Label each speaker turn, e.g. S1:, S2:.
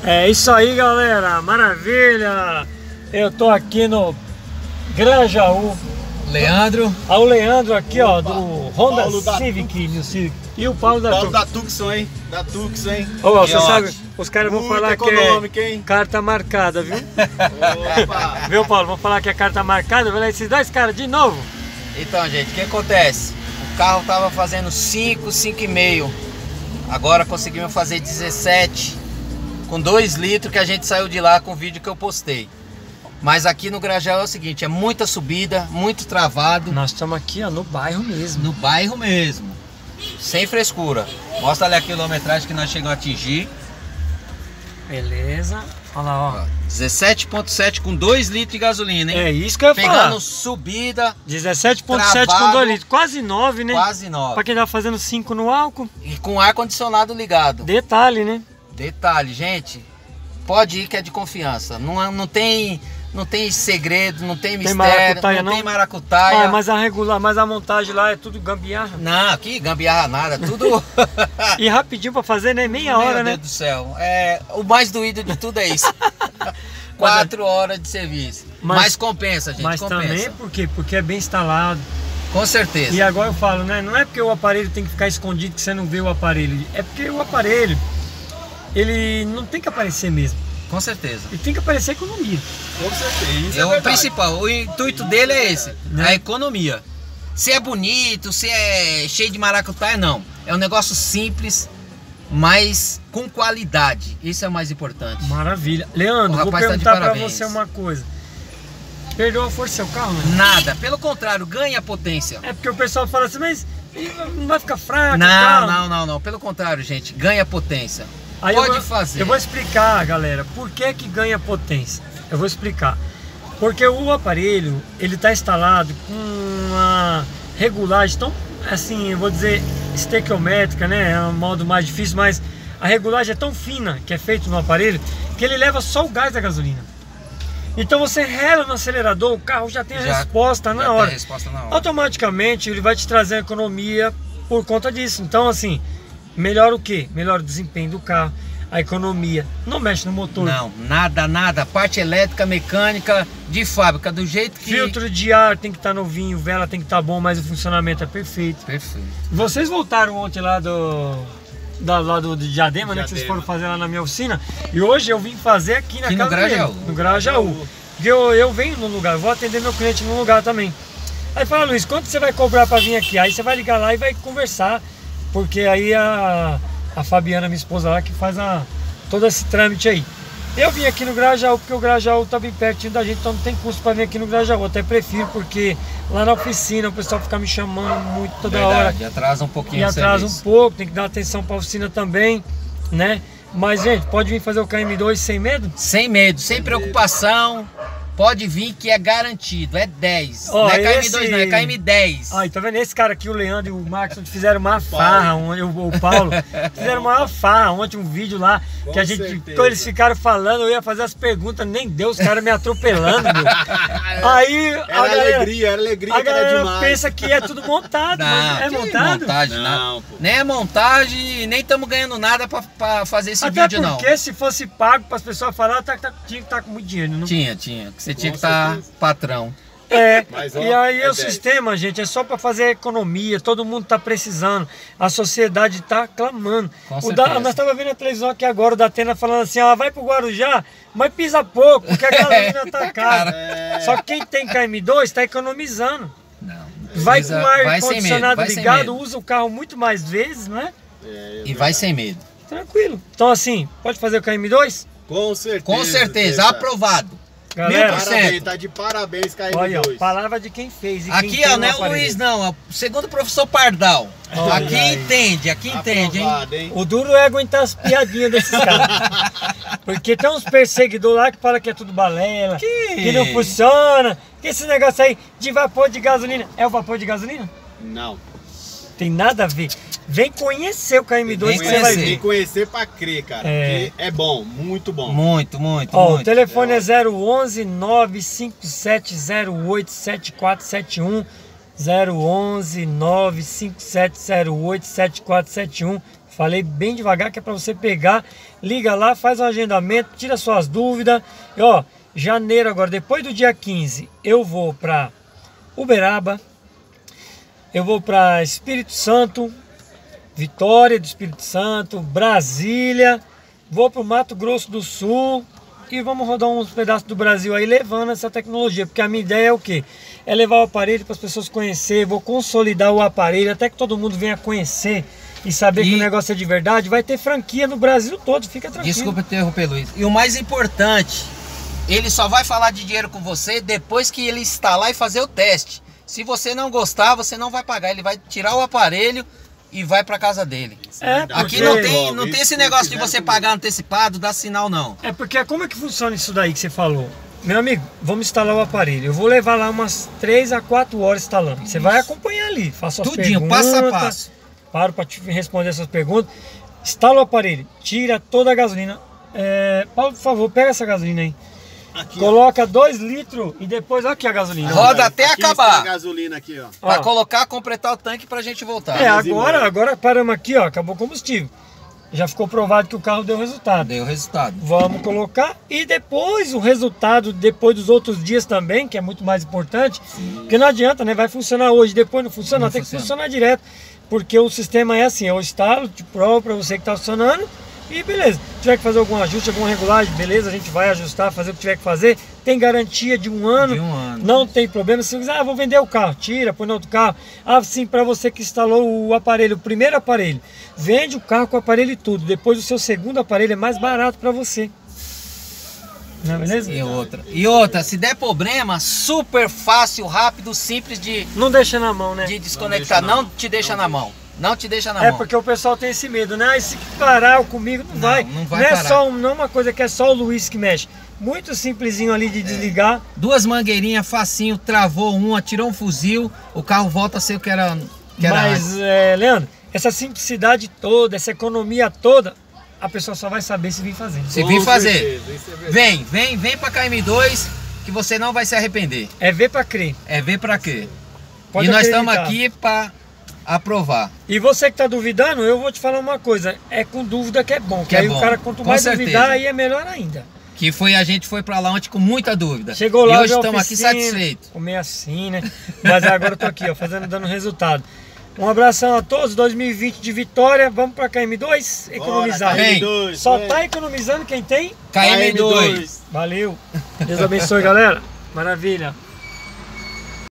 S1: É isso aí, galera, maravilha! Eu tô aqui no Grajaú.
S2: Leandro.
S1: O Leandro aqui, ó, do Honda
S3: Paulo
S1: Civic, New Civic. E o Paulo da
S3: Tucson, hein? Da Tucson, hein?
S1: Ô, você sabe, os caras vão falar que
S3: hein?
S1: Carta marcada, viu?
S3: Opa!
S1: Viu, Paulo? Vão falar que é carta marcada, vai lá esses dois caras de novo.
S2: Então, gente, o que acontece? O carro tava fazendo 5,5. Agora conseguimos fazer 17 com 2 litros que a gente saiu de lá com o vídeo que eu postei. Mas aqui no Grajaú é o seguinte, é muita subida, muito travado.
S1: Nós estamos aqui, ó, no bairro mesmo.
S2: No bairro mesmo, sem frescura. Mostra ali a quilometragem que nós chegamos a atingir.
S1: Beleza. Olha lá, ó.
S2: 17,7 com 2 litros de gasolina, hein?
S1: É isso que eu ia falar.
S2: Pegando subida.
S1: 17,7 com 2 litros. Quase 9, né?
S2: Quase 9.
S1: Pra quem tá fazendo 5 no álcool.
S2: E com ar-condicionado ligado.
S1: Detalhe, né?
S2: Detalhe, gente. Pode ir que é de confiança. Não tem segredo, não tem mistério,
S1: maracutaia,
S2: não tem maracutaia.
S1: Mas a montagem lá é tudo gambiarra.
S2: Não, aqui gambiarra nada, tudo...
S1: E rapidinho pra fazer, né? Meia hora, né?
S2: Meu Deus do céu. O mais doído de tudo é isso. 4 horas de serviço. Mas compensa, gente,
S1: mas
S2: compensa.
S1: Também por quê? Porque é bem instalado.
S2: Com certeza.
S1: E agora eu falo, né? Não é porque o aparelho tem que ficar escondido que você não vê o aparelho. É porque o aparelho, ele não tem que aparecer mesmo.
S2: Com certeza.
S1: E tem que aparecer a economia.
S3: Com certeza. Isso
S2: É o principal, o intuito dele é esse,
S1: né?
S2: A economia. Se é bonito, se é cheio de maracutaia, não. É um negócio simples, mas com qualidade. Isso é o mais importante.
S1: Maravilha. Leandro, vou perguntar pra você uma coisa. Perdeu a força do seu carro, né?
S2: Nada, pelo contrário, ganha potência.
S1: É porque o pessoal fala assim, mas não vai ficar fraco?
S2: Não. Pelo contrário, gente, ganha potência.
S1: Aí
S2: pode fazer.
S1: Eu vou explicar, galera, por que ganha potência. Eu vou explicar. Porque o aparelho, ele está instalado com uma regulagem tão, assim, eu vou dizer, estequiométrica, né? É um modo mais difícil, mas a regulagem é tão fina que é feito no aparelho que ele leva só o gás da gasolina. Então você rela no acelerador, o carro já tem a resposta na hora. Automaticamente ele vai te trazer a economia por conta disso. Então, assim, melhora o quê? Melhora o desempenho do carro, a economia, não mexe no motor.
S2: Não, nada. Parte elétrica, mecânica, de fábrica, do jeito que...
S1: Filtro de ar tem que estar novinho, vela tem que estar bom, mas o funcionamento é perfeito.
S2: Perfeito.
S1: Vocês voltaram ontem lá do Diadema, né? Que vocês foram fazer lá na minha oficina. E hoje eu vim fazer aqui na casa dele, no Grajaú. Porque eu venho no lugar, vou atender meu cliente no lugar também. Aí fala, Luiz, quanto você vai cobrar para vir aqui? Aí você vai ligar lá e vai conversar. Porque aí a Fabiana, minha esposa lá, que faz todo esse trâmite aí. Eu vim aqui no Grajaú porque o Grajaú tá bem pertinho da gente, então não tem custo para vir aqui no Grajaú. Até prefiro, porque lá na oficina o pessoal fica me chamando muito toda hora.
S2: E atrasa um pouquinho.
S1: E atrasa um pouco, tem que dar atenção para a oficina também, né? Mas, gente, pode vir fazer o KM2 sem medo?
S2: Sem medo, sem preocupação. Pode vir que é garantido, é 10.
S1: Ó,
S2: não é KM2 não, é KM10.
S1: Aí, tá vendo? Esse cara aqui, o Leandro e o Marcos, fizeram uma farra, o Paulo, fizeram uma farra ontem, um vídeo lá, que a gente, quando eles ficaram falando, eu ia fazer as perguntas, nem deu, os caras me atropelando, meu. Aí,
S3: era alegria,
S1: a galera pensa que é tudo montado,
S2: não,
S1: mas é montado?
S2: Montagem, não, pô. Nem é montagem, nem estamos ganhando nada pra fazer esse vídeo, não.
S1: Até porque se fosse pago para as pessoas falarem, tinha que estar com muito dinheiro, não?
S2: Tinha. Você tinha que estar patrão.
S1: Mas, ó, e aí o sistema, gente, é só para fazer economia, todo mundo está precisando, a sociedade está clamando. Nós estávamos vendo a televisão aqui agora, o Datena falando assim, vai pro Guarujá, mas pisa pouco, porque a gasolina está cara. Só que quem tem KM2 está economizando.
S2: Não,
S1: vai com o ar-condicionado ligado, usa o carro muito mais vezes, não é?
S2: E vai sem medo.
S1: Tranquilo. Então assim, pode fazer o KM2?
S3: Com certeza,
S2: aprovado.
S1: Galera,
S3: parabéns, tá de parabéns, KM2.
S1: Olha, ó, palavra de quem fez. E
S2: aqui,
S1: quem
S2: ó, não é o Luiz, não. Segundo o professor Pardal. Aqui entende, hein?
S1: O duro é aguentar as piadinhas desses caras. Porque tem uns perseguidores lá que falam que é tudo balela, que não funciona. Que esse negócio aí de vapor de gasolina. É o vapor de gasolina?
S3: Não.
S1: Tem nada a ver. Vem conhecer o KM2 que você vai ver.
S3: Vem conhecer pra crer, cara. Porque é bom, muito bom.
S2: Muito.
S1: Ó, o telefone é 011 95708 7471. 011 95708 7471. Falei bem devagar que é para você pegar, liga lá, faz um agendamento, tira suas dúvidas. E ó, janeiro agora, depois do dia 15, eu vou para Uberaba, eu vou para Espírito Santo, Vitória do Espírito Santo, Brasília, vou para o Mato Grosso do Sul e vamos rodar uns pedaços do Brasil aí levando essa tecnologia, porque a minha ideia é o quê? É levar o aparelho para as pessoas conhecerem, vou consolidar o aparelho até que todo mundo venha conhecer e saber que o negócio é de verdade. Vai ter franquia no Brasil todo, fica tranquilo.
S2: Desculpa interromper, Luiz. E o mais importante, ele só vai falar de dinheiro com você depois que ele instalar e fazer o teste. Se você não gostar, você não vai pagar, ele vai tirar o aparelho e vai para casa dele. Aqui não tem esse negócio de você pagar antecipado, dar sinal não.
S1: É porque como é que funciona isso daí que você falou? Meu amigo, vamos instalar o aparelho. Eu vou levar lá umas 3 a 4 horas instalando. Você vai acompanhar ali, faça as
S2: tudinho,
S1: perguntas.
S2: passo a passo.
S1: Paro para te responder essas perguntas. Instala o aparelho, tira toda a gasolina. Paulo, por favor, pega essa gasolina aí. Aqui, coloca 2 litros e depois, olha aqui a gasolina.
S2: Roda até acabar.
S3: A gasolina aqui, ó.
S2: Pra colocar, completar o tanque pra gente voltar.
S1: Agora paramos aqui, ó, acabou o combustível. Já ficou provado que o carro deu resultado.
S2: Deu resultado.
S1: Vamos colocar e depois o resultado, depois dos outros dias também, que é muito mais importante. Sim. Porque não adianta, né? Vai funcionar hoje, depois não funciona, não tem que funcionar direto. Porque o sistema é assim, eu instalo, te provo para você que está funcionando e beleza. Se tiver que fazer algum ajuste, alguma regulagem, beleza, a gente vai ajustar, fazer o que tiver que fazer. Tem garantia de um ano, não tem problema. Se você quiser, vou vender o carro, tira, põe no outro carro. Sim, para você que instalou o aparelho, o primeiro aparelho, vende o carro com o aparelho e tudo. Depois o seu segundo aparelho é mais barato para você. Não é beleza?
S2: E outra, se der problema, super fácil, rápido, simples de...
S1: Não deixa na mão, né?
S2: De desconectar, não te deixa na mão. Não te deixa na mão.
S1: É porque o pessoal tem esse medo, né? E se parar comigo, não vai.
S2: Não vai
S1: parar.
S2: Só
S1: não é uma coisa que é só o Luiz que mexe. Muito simplesinho ali de desligar.
S2: 2 mangueirinhas, facinho, travou uma, tirou um fuzil, o carro volta a ser o que era
S1: Mas, Leandro, essa simplicidade toda, essa economia toda, a pessoa só vai saber se vir fazer.
S2: Se vir fazer. Vem pra KM2 que você não vai se arrepender.
S1: É ver pra crer.
S2: É ver pra crer.
S1: Pode
S2: e nós
S1: acreditar.
S2: estamos aqui pra aprovar.
S1: E você que tá duvidando, eu vou te falar uma coisa. É com dúvida que é bom. Que aí o cara, quanto mais duvidar, aí é melhor ainda.
S2: Que a gente foi pra lá ontem com muita dúvida.
S1: Chegou lá,
S2: e hoje estamos aqui satisfeitos.
S1: Comer assim, né? Mas agora eu tô aqui, ó, dando resultado. Um abração a todos, 2020 de Vitória, vamos para KM2 economizar.
S3: Bora, KM2,
S1: só tá economizando quem tem?
S2: KM2.
S1: Valeu. Deus abençoe, galera. Maravilha.